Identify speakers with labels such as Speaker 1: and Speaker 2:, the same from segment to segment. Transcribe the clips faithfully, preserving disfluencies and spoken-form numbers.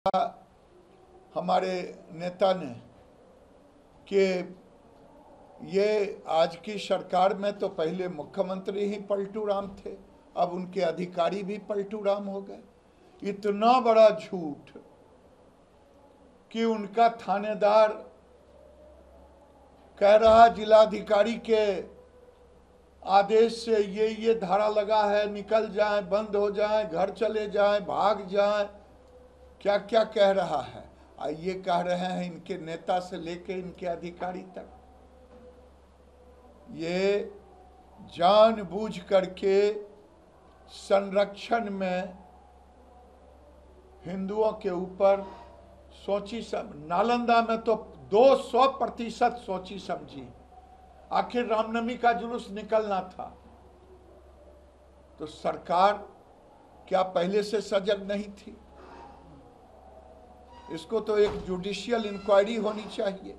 Speaker 1: हमारे नेता ने कि ये आज की सरकार में तो पहले मुख्यमंत्री ही पलटू राम थे, अब उनके अधिकारी भी पलटू राम हो गए। इतना बड़ा झूठ कि उनका थानेदार कह रहा जिलाधिकारी के आदेश से ये ये धारा लगा है, निकल जाए, बंद हो जाए, घर चले जाए, भाग जाए, क्या क्या कह रहा है। ये कह रहे हैं इनके नेता से लेके इनके अधिकारी तक, ये जानबूझ करके संरक्षण में हिंदुओं के ऊपर सोची सम नालंदा में तो दो सौ प्रतिशत सोची समझी। आखिर रामनवमी का जुलूस निकलना था तो सरकार क्या पहले से सजग नहीं थी? इसको तो एक जुडिशियल इंक्वायरी होनी चाहिए।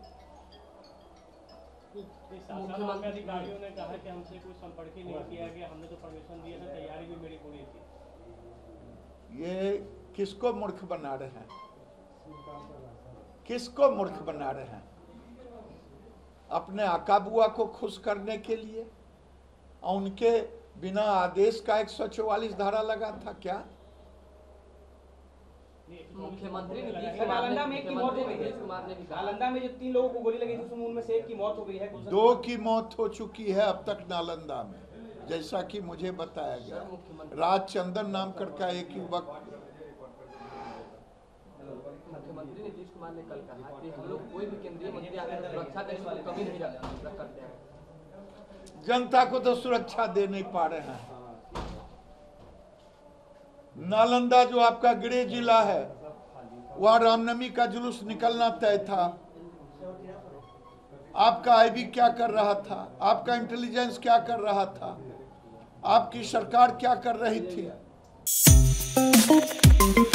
Speaker 2: अधिकारियों ने कहा कि हमसे कोई संपर्क ही नहीं किया गया, हमने तो परमिशन दिया था, तैयारी भी मेरी पूरी थी।
Speaker 1: ये किसको मूर्ख बना रहे हैं? किसको मूर्ख बना रहे हैं? अपने आका बुआ को खुश करने के लिए? और उनके बिना आदेश का एक सौ चौवालीस धारा लगा था क्या?
Speaker 3: मुख्यमंत्री नालंदा में एक की मौत हो गई है। नालंदा में जो तीन लोगों को गोली लगी थी उसमें उनमें से एक की मौत हो गई है।
Speaker 1: दो की मौत हो चुकी है अब तक नालंदा में, जैसा कि मुझे बताया गया। राजचंदन नाम करके एक युवक।
Speaker 3: मुख्यमंत्री नीतीश कुमार ने कल कहा कि हम लोग कोई भी केंद्रीय मंत्री आकर सुरक्षा देने वाले कमी नहीं करते हैं।
Speaker 1: जनता को तो सुरक्षा दे नहीं पा रहे हैं। नालंदा जो आपका गृह जिला है, वहां रामनवमी का जुलूस निकलना तय था। आपका आईबी क्या कर रहा था? आपका इंटेलिजेंस क्या कर रहा था? आपकी सरकार क्या कर रही थी?